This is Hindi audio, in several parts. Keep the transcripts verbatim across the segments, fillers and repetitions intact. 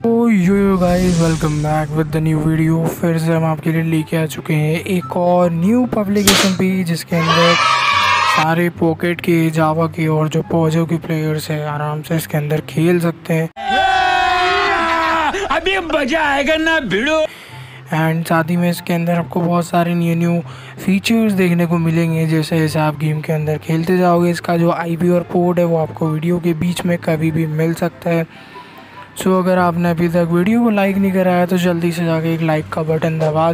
तो yo guys, welcome back with the new video. फिर से हम आपके लिए लेके आ चुके हैं एक और न्यू पब्लिकेशन पे, जिसके अंदर सारे पॉकेट के, जावा के और जो पोजो के प्लेयर्स हैं आराम से इसके अंदर खेल सकते हैं। अभी मजा आएगा ना भिड़ो। एंड साथ ही में इसके अंदर आपको बहुत सारे न्यू न्यू फीचर्स देखने को मिलेंगे। जैसे जैसे आप गेम के अंदर खेलते जाओगे, इसका जो आईपी और पोर्ट है वो आपको वीडियो के बीच में कभी भी मिल सकता है। सो so, अगर आपने अभी तक वीडियो को लाइक नहीं करा है तो जल्दी से जाके एक लाइक का बटन दबा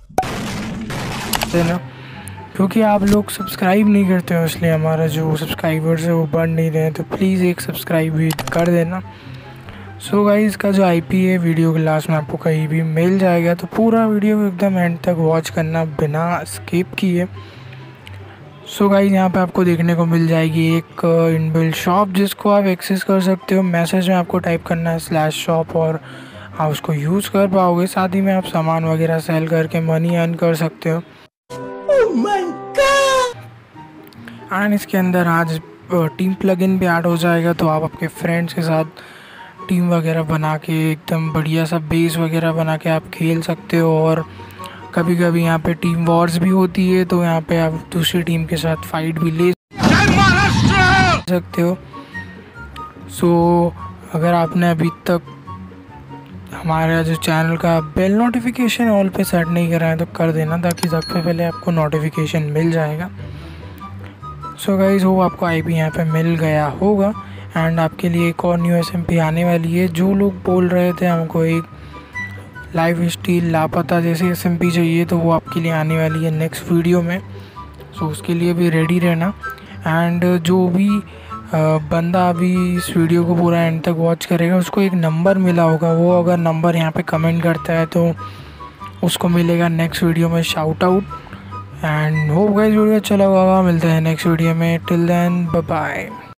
देना, क्योंकि आप लोग सब्सक्राइब नहीं करते हो, इसलिए हमारा जो सब्सक्राइबर्स है वो बढ़ नहीं रहे हैं। तो प्लीज़ एक सब्सक्राइब भी कर देना। सो गाइस, इसका जो आईपी है वीडियो के लास्ट में आपको कहीं भी मिल जाएगा, तो पूरा वीडियो को एकदम एंड तक वॉच करना बिना स्किप किए। सो गाइस, यहाँ पे आपको देखने को मिल जाएगी एक इनबिल्ट शॉप, जिसको आप एक्सेस कर सकते हो। मैसेज में आपको टाइप करना है स्लैश शॉप और आप उसको यूज़ कर पाओगे। साथ ही में आप सामान वगैरह सेल करके मनी अर्न कर सकते हो। Oh my God! एंड इसके अंदर आज टीम प्लगइन भी ऐड हो जाएगा, तो आप आपके फ्रेंड्स के साथ टीम वगैरह बना के एकदम बढ़िया सा बेस वगैरह बना के आप खेल सकते हो। और कभी कभी यहाँ पे टीम वॉर्स भी होती है, तो यहाँ पे आप दूसरी टीम के साथ फाइट भी ले सकते हो। सो so, अगर आपने अभी तक हमारा जो चैनल का बेल नोटिफिकेशन ऑल पे सेट नहीं करा है तो कर देना, ताकि सबसे पहले आपको नोटिफिकेशन मिल जाएगा। सो गाइस, वो आपको आईपी यहाँ पे मिल गया होगा। एंड आपके लिए एक और न्यू एसएमपी आने वाली है। जो लोग बोल रहे थे हमको एक लाइव स्टील लापता जैसी एसएमपी चाहिए, तो वो आपके लिए आने वाली है नेक्स्ट वीडियो में। सो so, उसके लिए भी रेडी रहना। एंड जो भी बंदा अभी इस वीडियो को पूरा एंड तक वॉच करेगा, उसको एक नंबर मिला होगा। वो अगर नंबर यहाँ पे कमेंट करता है तो उसको मिलेगा नेक्स्ट वीडियो में shout out. And hope guys video अच्छा लगा होगा। मिलते हैं नेक्स्ट वीडियो में। Till then bye bye.